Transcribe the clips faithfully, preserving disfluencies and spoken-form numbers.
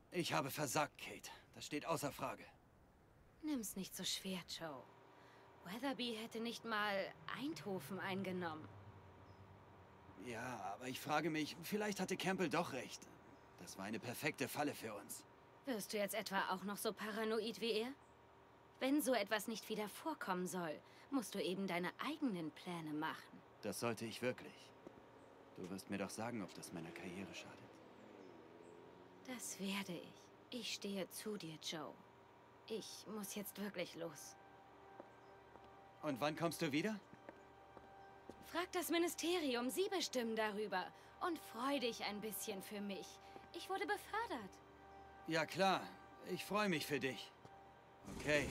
Ich habe versagt, Kate. Das steht außer Frage. Nimm's nicht so schwer, Joe. Weatherby hätte nicht mal Eindhoven eingenommen. Ja, aber ich frage mich, vielleicht hatte Campbell doch recht. Das war eine perfekte Falle für uns. Wirst du jetzt etwa auch noch so paranoid wie er? Wenn so etwas nicht wieder vorkommen soll, musst du eben deine eigenen Pläne machen. Das sollte ich wirklich. Du wirst mir doch sagen, ob das meiner Karriere schadet. Das werde ich. Ich stehe zu dir, Joe. Ich muss jetzt wirklich los. Und wann kommst du wieder? Frag das Ministerium, sie bestimmen darüber. Und freu dich ein bisschen für mich. Ich wurde befördert. Ja klar, ich freue mich für dich. Okay.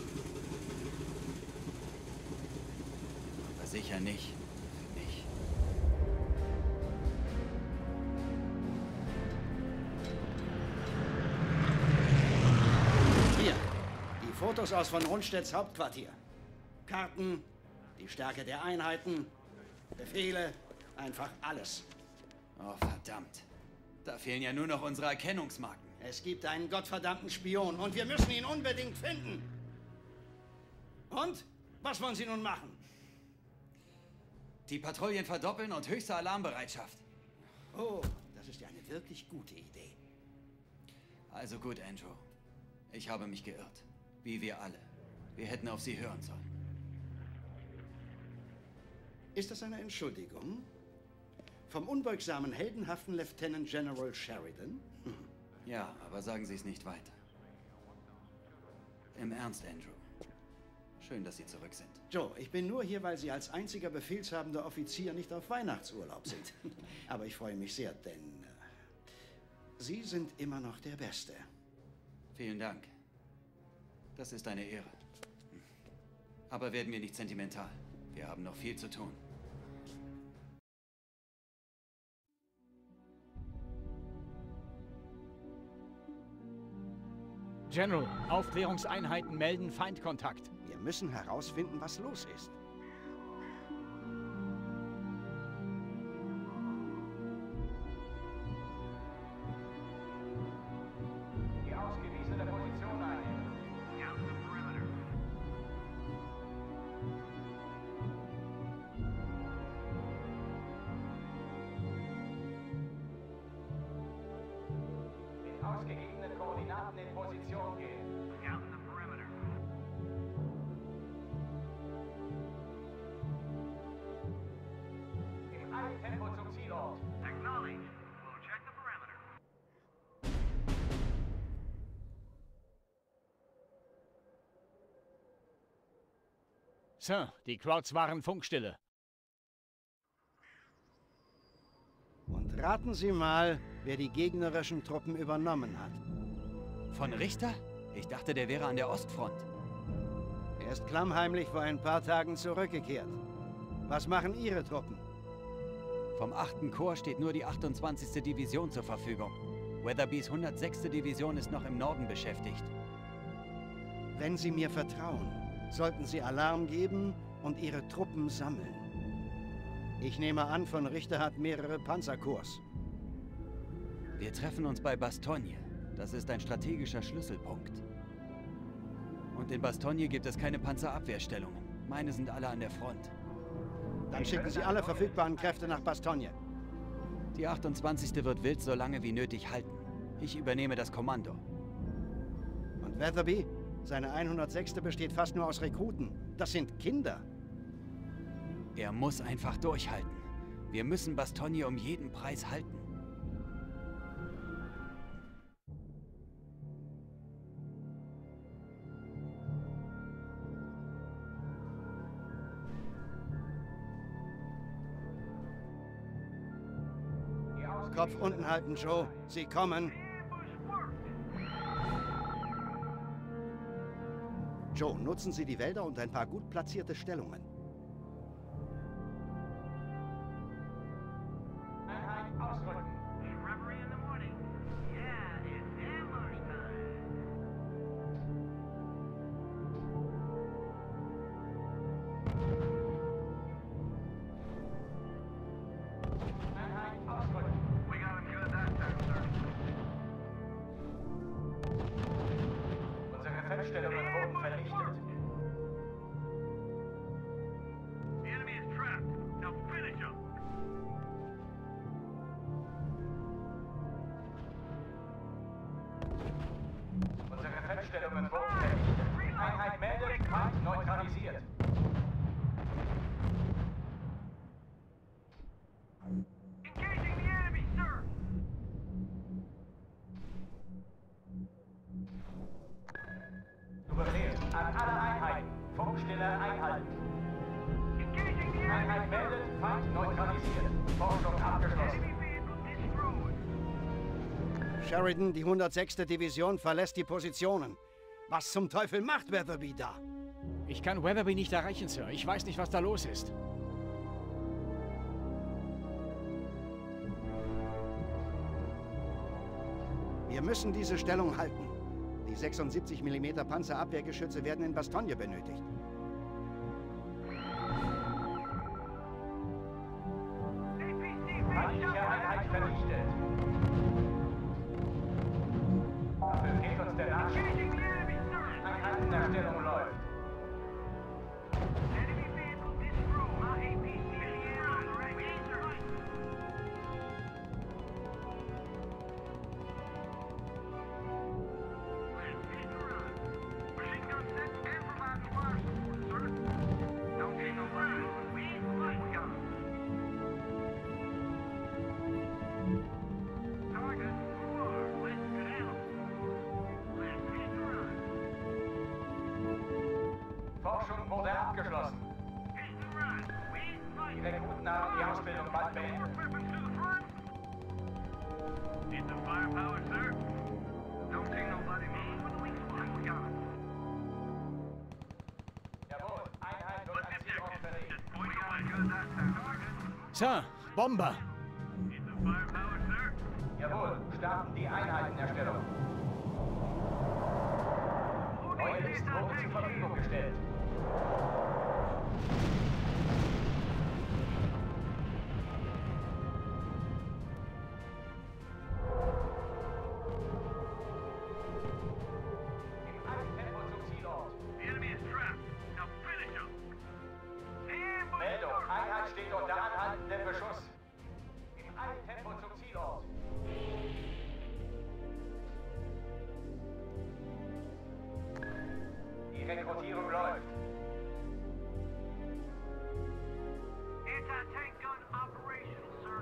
Aber sicher nicht für mich. Hier, die Fotos aus von Rundstedts Hauptquartier. Karten, die Stärke der Einheiten, Befehle, einfach alles. Oh, verdammt. Da fehlen ja nur noch unsere Erkennungsmarken. Es gibt einen gottverdammten Spion und wir müssen ihn unbedingt finden. Und? Was wollen Sie nun machen? Die Patrouillen verdoppeln und höchste Alarmbereitschaft. Oh, das ist ja eine wirklich gute Idee. Also gut, Andrew. Ich habe mich geirrt. Wie wir alle. Wir hätten auf Sie hören sollen. Ist das eine Entschuldigung? Vom unbeugsamen, heldenhaften Lieutenant General Sheridan? Ja, aber sagen Sie es nicht weiter. Im Ernst, Andrew. Schön, dass Sie zurück sind. Joe, ich bin nur hier, weil Sie als einziger befehlshabender Offizier nicht auf Weihnachtsurlaub sind. Aber ich freue mich sehr, denn äh, Sie sind immer noch der Beste. Vielen Dank. Das ist eine Ehre. Aber werden wir nicht sentimental. Wir haben noch viel zu tun. General, Aufklärungseinheiten melden Feindkontakt. Wir müssen herausfinden, was los ist. Die ausgewiesene Position einnehmen. Down the perimeter. Mit ausgegebenen Koordinaten in Position gehen. Down the perimeter. Im Eiltempo zum Zielort. Acknowledge. We'll check the perimeter. Sir, die Crowds waren Funkstille. Und raten Sie mal, wer die gegnerischen Truppen übernommen hat. Von Richter? Ich dachte, der wäre an der Ostfront. Er ist klammheimlich vor ein paar Tagen zurückgekehrt. Was machen Ihre Truppen? Vom achten Korps steht nur die achtundzwanzigste Division zur Verfügung. Weatherbys hundertsechste Division ist noch im Norden beschäftigt. Wenn Sie mir vertrauen, sollten Sie Alarm geben und Ihre Truppen sammeln. Ich nehme an, von Richter hat mehrere Panzerkorps. Wir treffen uns bei Bastogne. Das ist ein strategischer Schlüsselpunkt. Und in Bastogne gibt es keine Panzerabwehrstellungen. Meine sind alle an der Front. Dann schicken Sie alle verfügbaren Kräfte nach Bastogne. Die achtundzwanzigste wird wild so lange wie nötig halten. Ich übernehme das Kommando. Und Weatherby? Seine hundertsechste besteht fast nur aus Rekruten. Das sind Kinder. Er muss einfach durchhalten. Wir müssen Bastogne um jeden Preis halten. Kopf unten halten, Joe. Sie kommen. Joe, nutzen Sie die Wälder und ein paar gut platzierte Stellungen. Einheit ausrücken. Shrubbery in the morning. Yeah, it's ambush time. Einheit ausrücken. We got him good that time, sir. Feststellungen wurden vernichtet. The enemy is trapped. Now finish him. Unsere Feststellungen wurden vernichtet. Einheit meldet, Feind neutralisiert. Engaging the enemy, sir. Du befehlst an alle Einheiten. Funkstille einhalten. Engaging the Einheit enemy, sir. meldet, Feind neutralisiert. Forschung abgeschlossen. Enemy vehicle destroyed. Sheridan, die hundertsechste Division verlässt die Positionen. Was zum Teufel macht Weatherby da? Ich kann Weatherby nicht erreichen, Sir. Ich weiß nicht, was da los ist. Wir müssen diese Stellung halten. Die sechsundsiebzig Millimeter Panzerabwehrgeschütze werden in Bastogne benötigt. A P C Feindliche Einheit vernichtet. Dafür fehlt uns der Nachschub. Engaging the enemy, sir. Einheitenerstellung läuft. Enemy vehicle destroyed. My A P C on the right. Yes, sir. Hit the run. Machine gun set and provide fire support, sir. Don't take no run. We ain't fight gun. Target four. Let's get out. Let's hit the run. Forschung wurde abgeschlossen. Hit the run. We ain't fight. Die Rekruten haben die Ausbildung bald beendet. More weapons to the front. Need the firepower, sir. Don't take nobody, man. What do we fight? We got it. Jawohl, Einheit wird What's the an Zielort objective? verlegt. Just point your way. Good that sound. Target. Sir, Bomber! Need the firepower, sir. Jawohl, starten die Einheitenerstellung. Neue List wurde zur Verfügung gestellt. Im Eiltempo zum Zielort. The enemy is trapped. Now finish him. Ambush, Meldung, sir. Einheit steht unter anhaltendem Beschuss. Im Eiltempo zum Zielort. Die Rekrutierung läuft. Anti-tank gun operational, sir.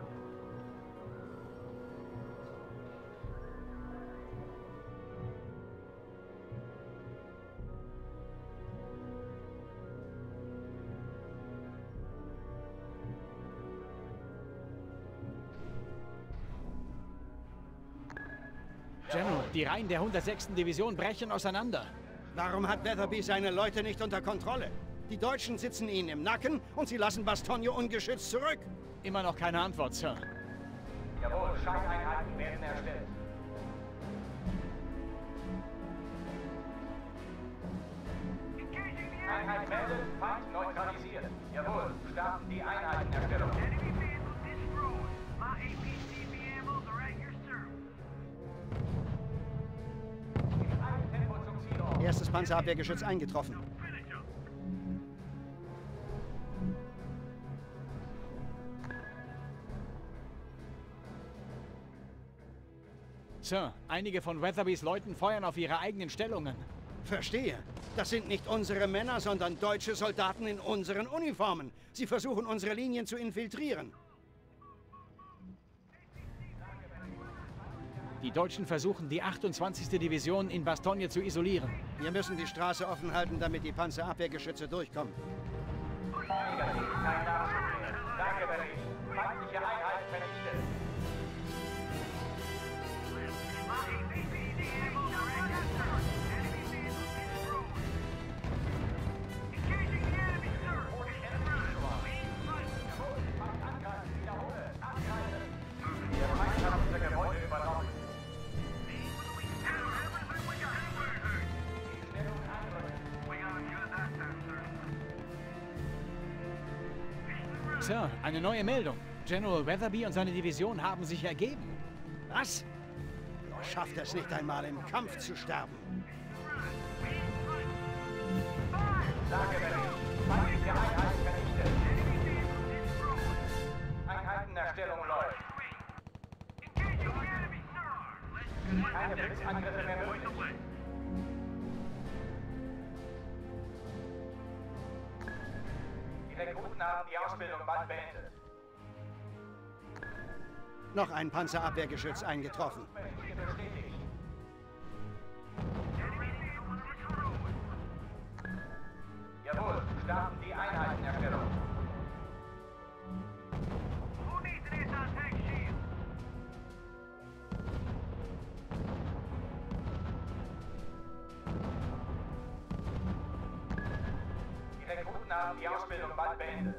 General, die Reihen der hundertsechsten Division brechen auseinander. Warum hat Weatherby seine Leute nicht unter Kontrolle? Die Deutschen sitzen ihnen im Nacken und sie lassen Bastogne ungeschützt zurück. Immer noch keine Antwort, Sir. Jawohl, Scheineinheiten werden erstellt. Engaging the Einheit enemy, sir. meldet, Feind neutralisiert. Jawohl, starten die Einheitenerstellung. Enemy vehicle destroyed. My A P C B ammos are at your service. Im Eiltempo zum Zielort. Erstes Panzerabwehrgeschütz eingetroffen. Finish him. Sir, einige von Weatherbys Leuten feuern auf ihre eigenen Stellungen. Verstehe. Das sind nicht unsere Männer, sondern deutsche Soldaten in unseren Uniformen. Sie versuchen, unsere Linien zu infiltrieren. Die Deutschen versuchen, die achtundzwanzigste Division in Bastogne zu isolieren. Wir müssen die Straße offen halten, damit die Panzerabwehrgeschütze durchkommen. Negativ, kein Nachschub mehr. Danke, Bericht. Feindliche Einheit vernichtet. My A P C B ammos are at your service. Enemy vehicle destroyed. Engaging the enemy, sir. Hit the run. We ain't fight. Jawohl, Feind angreifen, wiederhole. Angreifen. Der Feind hat unser Gebäude übernommen. What do we do? Everything we got. Everything. Die Stellung einrücken. We got him good that time, sir. Hit the run. Sir, eine neue Meldung. General Weatherby und seine Division haben sich ergeben. Was? Schafft es nicht einmal im Kampf zu sterben. We ain't Lagebericht. Feindliche Einheit vernichtet. Einheitenerstellung läuft. Keine Blitzangriffe mehr möglich. Die Rekruten haben die Ausbildung bald beendet. Noch ein Panzerabwehrgeschütz eingetroffen. Bestätigt. Jawohl, starten die Einheitenerstellung. Die Rekruten haben die Ausbildung bald beendet.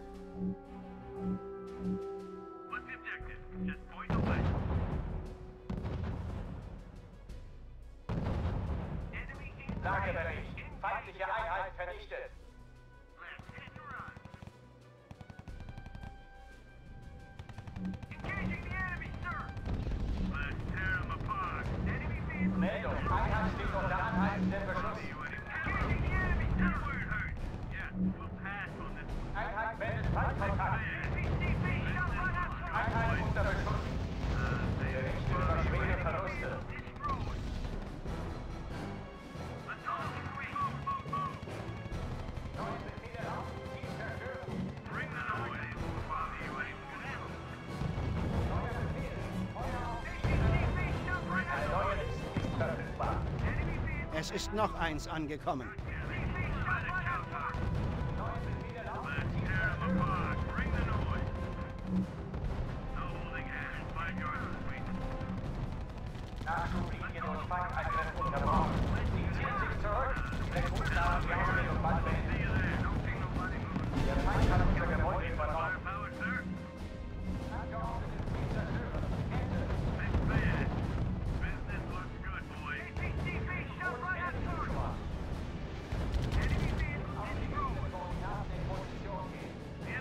Lagebericht. Feindliche Einheit vernichtet. Meldung. Einheit steht unter anhaltendem Beschuss. Einheit meldet Feindkontakt. Einheit unter Beschuss. Bericht über schwere Verluste. Neue Befehle auf. Die Zerstörung. Neuer Befehl. Feuer auf Ziele. Eine neue Liste ist verfügbar. Es ist noch eins angekommen. Neue Befehle auf. Nachschublinie durch Feindangriff unterbrochen. Sie ziehen sich zurück. Rekruten haben die Ausbildung bald beendet. Der Feind hat unser Gebäude übernommen. Abgeordnete Ziel zerstören. Ende. Auf die nächsten Koordinaten in Position gehen.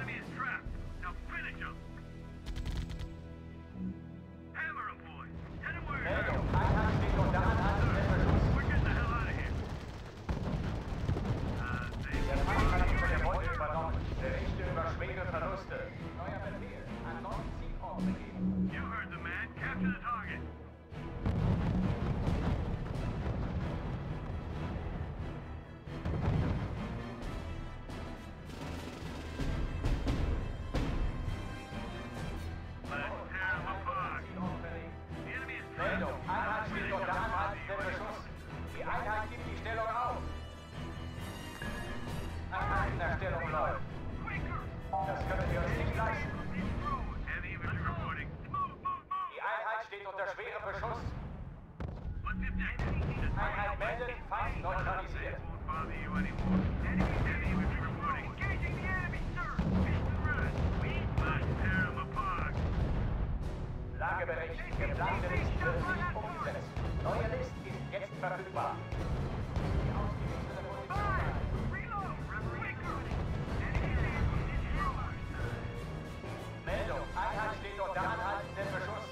Meldung. Einheit steht unter anhaltendem Beschuss. Der Feind hat unser Gebäude übernommen. Berichte über schwere Verluste. Neuer Befehl. An neuen Zielort begeben. Meldung. Einheit steht unter anhaltendem Beschuss. Die Einheit gibt die Stellung auf. Einheitenerstellung läuft. Das können wir uns nicht leisten. Die Einheit steht unter schwerem Beschuss. Einheit meldet, Feind neutralisiert. Lagebericht. Geplante List wird nicht umgesetzt. Neue List ist jetzt verfügbar. Die ausgewiesene Position. Meldung. Einheit steht unter anhaltendem Beschuss.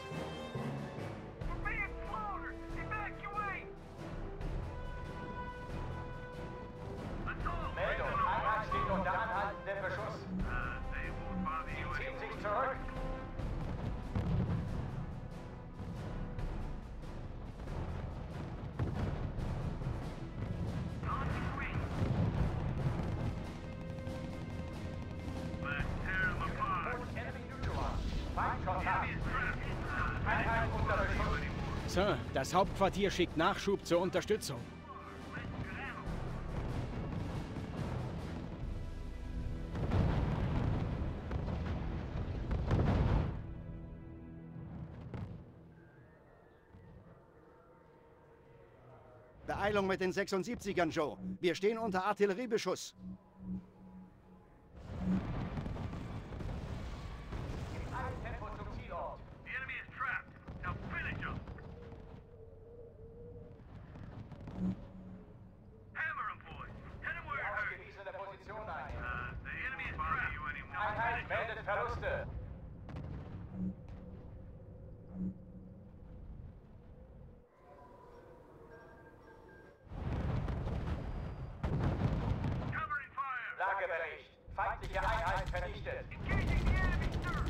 Meldung. Einheit steht unter anhaltendem Beschuss. Sie ziehen sich zurück. Sir, das Hauptquartier schickt Nachschub zur Unterstützung. Beeilung mit den sechsundsiebzigern, Joe. Wir stehen unter Artilleriebeschuss. Tempo zum Zielort. Die ausgewiesene Position ein. Einheit meldet Verluste. Lagebericht. Feindliche Einheit vernichtet. Engaging the enemy, sir.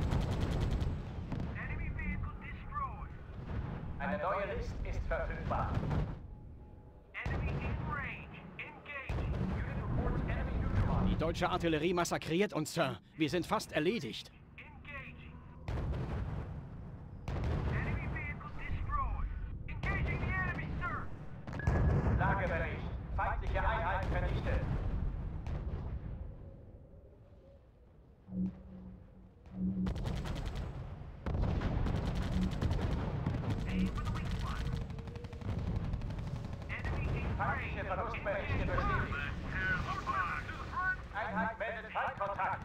Enemy vehicle destroyed. Eine neue List ist verfügbar. Enemy in range. Engaging. Unit reports enemy neutralized. Die deutsche Artillerie massakriert uns, Sir. Wir sind fast erledigt. Engaging. Enemy vehicle destroyed. Engaging the enemy, sir. Lagebericht. Feindliche Einheit vernichtet. Aim for the weak spot. Enemy in Feindliche range. Verlustberichte bestätigt. Einheit meldet Feindkontakt.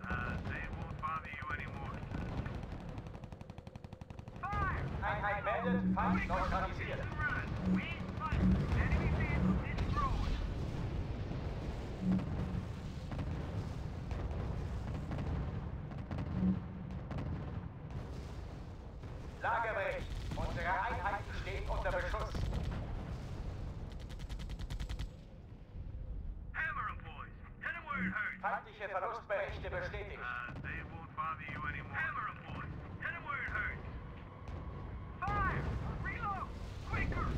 Fire! Einheit meldet Feind neutralisiert. We fight. Enemy vehicle destroyed. Lagebericht. Unsere Einheiten stehen unter Beschuss. Hammer 'em, boys. Hit 'em where it hurts. Feindliche Verlustberichte bestätigt. They won't bother you anymore. Hammer 'em, boys. Hit 'em where it hurts. Fire! Reload! Quicker!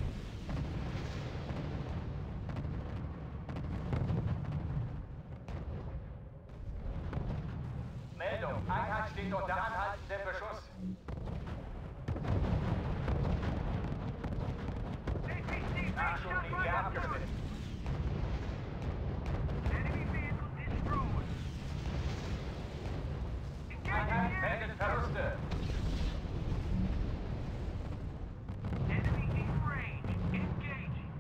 Meldung. Einheit steht unter anhaltendem Beschuss. A P C, Nachschublinie abgeschnitten. Enemy vehicle destroyed. Engaging Einheit the meldet enemy. Verluste. Enemy in range. Engaging.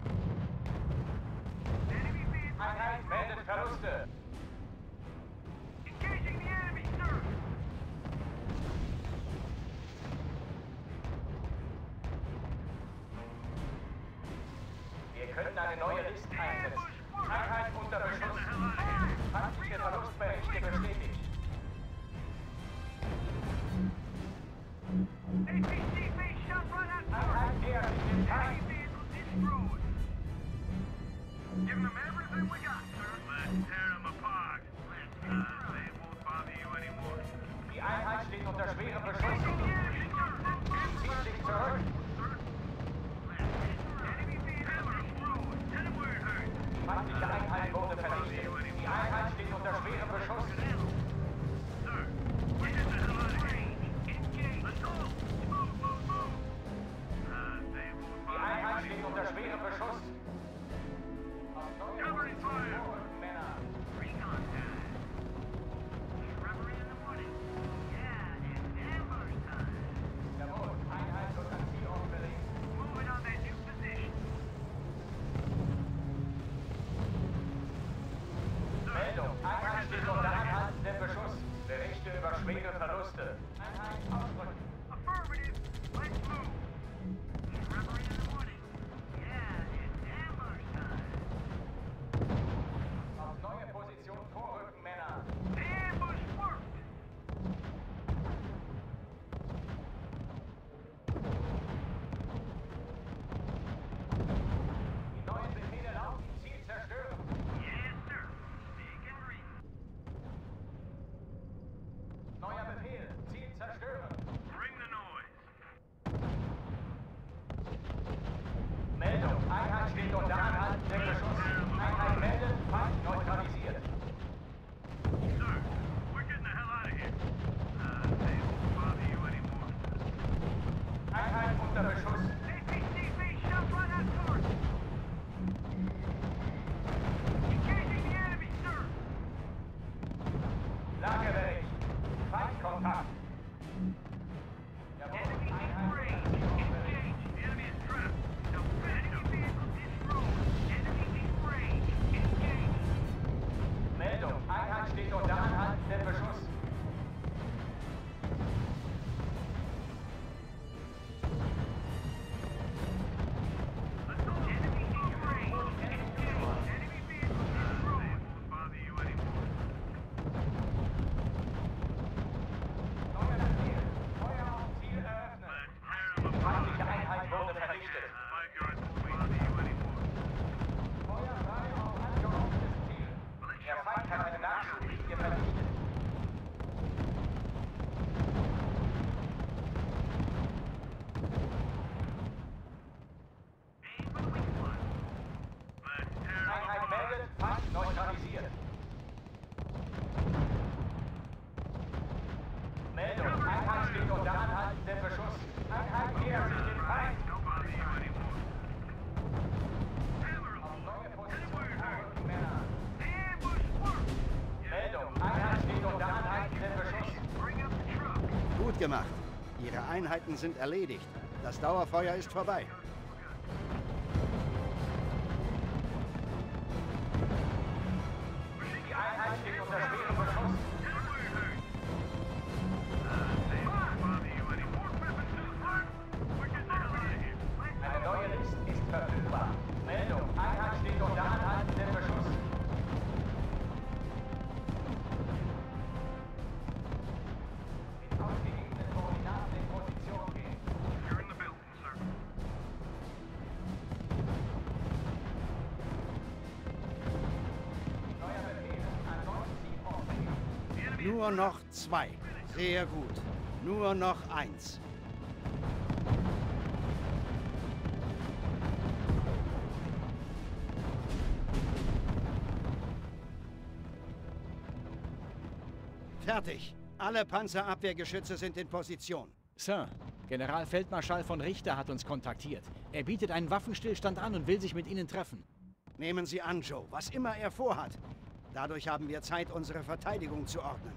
Enemy vehicle Einheit meldet Verluste. engaging the enemy, sir. Wir können eine neue Liste einsetzen. Einheit unter Beschuss. Feindliche Verlustberichte bestätigt. A P C base shot right at target. Einheit nähert sich dem Enemy Feind. vehicle destroyed. Giving them everything we got, sir. Let's tear them apart. Uh, they won't bother you anymore. Die Einheit steht unter schwerem Beschuss. Engaging the enemy, sir. Zieht sich zurück. Enemy vehicle destroyed. Hit 'em where it hurts. Feindliche Einheit wurde vernichtet. Die Einheit steht unter schwerem Beschuss. Sir, we're in the hell out of range. Engage. Let's go. Move, move, move. Uh, they won't Die bother you Einheit steht anymore. unter schwerem Beschuss. Auf neue Covering fire. Positionen, Männer. Recon time. Shrubbery in the morning. Yeah, it's ambush time. Jawohl, Einheit wird an Zielort verlegt. Moving on that new position. Meldung, Einheit steht unter anhaltendem Beschuss. Berichte über schwere Verluste. Einheit ausrücken. Affirmative. Let's move. Shrubbery in the morning. Yeah, it's ambush time. Auf neue Position vorrücken, Männer. The ambush worked. Die neuen Befehle lauten Ziel zerstören. Yes, sir. Speak and read. Neuer Befehl, Ziel zerstören. Bring the noise. Meldung, Einheit steht unter anhaltendem Beschuss. Einheit meldet, Feind neutralisiert. Sir, we're getting the hell out of here. Uh, they won't bother you anymore. Einheit unter Beschuss. A P C base shot right at target. Engaging the enemy, sir. Lagebericht. Feindkontakt. Jawohl, Enemy in Einheit range. unter Zielort verlegt. Engage. The enemy is trapped. Enemy vehicle destroyed. Enemy in range. Engage. gemacht. Ihre Einheiten sind erledigt. Das Dauerfeuer ist vorbei. Die Einheit steht unter schwerem Beschuss. Eine neue Liste ist verfügbar. Meldung, Einheit steht unter anhaltendem Beschuss. Mit ausgegebenen Koordinaten in Position gehen. You're in the building, sir. Neuer Befehl an neunzehn Orte. Nur noch zwei. Sehr gut. Nur noch eins. Fertig. Alle Panzerabwehrgeschütze sind in Position. Sir, Generalfeldmarschall von Richter hat uns kontaktiert. Er bietet einen Waffenstillstand an und will sich mit Ihnen treffen. Nehmen Sie an, Joe, was immer er vorhat. Dadurch haben wir Zeit, unsere Verteidigung zu ordnen.